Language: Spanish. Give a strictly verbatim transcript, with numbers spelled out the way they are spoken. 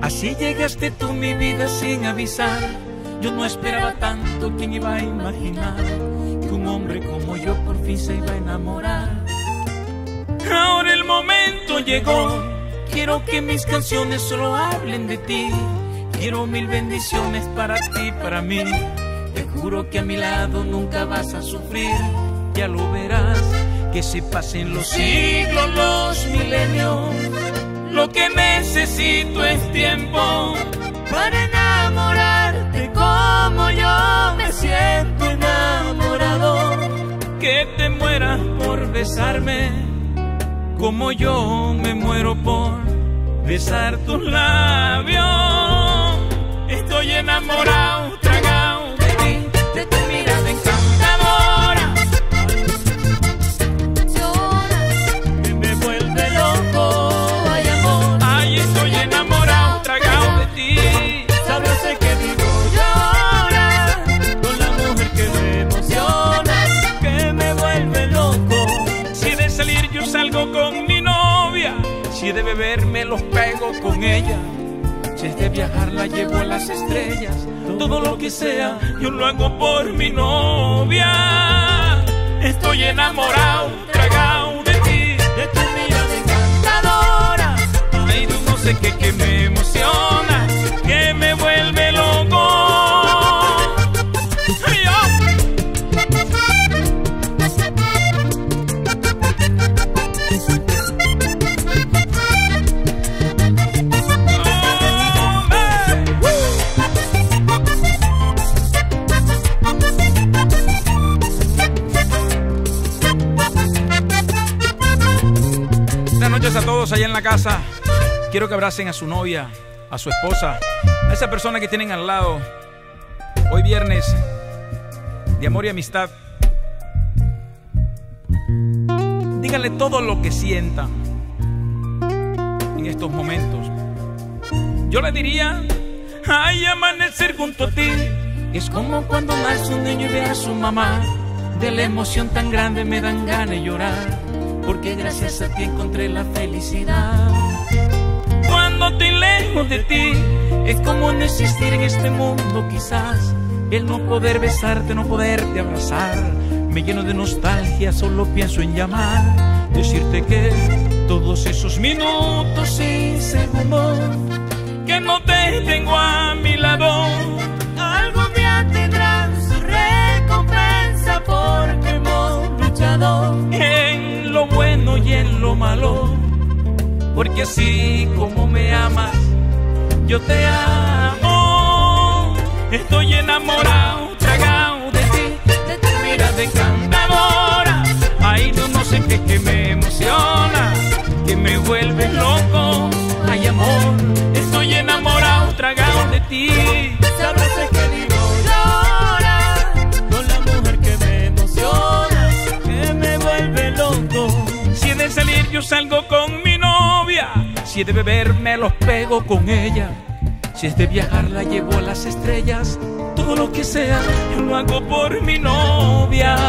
Así llegaste tú mi vida sin avisar. Yo no esperaba tanto, ¿quién iba a imaginar que un hombre como yo por fin se iba a enamorar? Ahora el momento llegó, quiero que mis canciones solo hablen de ti. Quiero mil bendiciones para ti, para mí. Te juro que a mi lado nunca vas a sufrir. Ya lo verás, que se pasen los siglos, los milenios. Lo que necesito es tiempo para enamorarte como yo me siento enamorado. Que te mueras por besarme como yo me muero por besar tus labios. Estoy enamorado, tragado de ti, de tu mirada encantadora, que me vuelve loco. Ay, amor, ay, estoy enamorado, tragado de ti. Sabes que vivo llorar con la mujer que me emociona, que me vuelve loco. Si he de salir yo salgo con mi novia, si he de beber me los pego con ella, si es de viajar la llevo a las estrellas. Todo lo que sea yo lo hago por mi novia. Estoy enamorado, tragado de ti, de tu mirada encantadora. Ay, tú no sé qué, que me emociona, que me vuelve loco. Ay, oh. Buenas noches a todos allá en la casa. Quiero que abracen a su novia, a su esposa, a esa persona que tienen al lado. Hoy viernes de amor y amistad. Díganle todo lo que sientan en estos momentos. Yo le diría, ay, amanecer junto a ti es como cuando nace un niño y ve a su mamá. De la emoción tan grande me dan ganas de llorar, porque gracias a ti encontré la felicidad. Cuando estoy lejos de ti es como no existir en este mundo quizás. El no poder besarte, no poderte abrazar, me lleno de nostalgia, solo pienso en llamar. Decirte que todos esos minutos y segundos que no te tengo a mi lado, algún día tendrán su recompensa porque hemos luchado en lo bueno y en lo malo, porque así como me amas, yo te amo. Estoy enamorado, tragado de ti, de tu mirada encantadora. Ay, no, no sé qué, que me emociona, que me vuelve loco. Ay, amor, estoy enamorado, tragado de ti. Sabes que vivo llorar con la mujer que me emociona, que me vuelve loco. Si he de salir yo salgo con mi novia, si he de beber me los pego con ella, si es de viajar la llevo a las estrellas. Todo lo que sea yo lo hago por mi novia.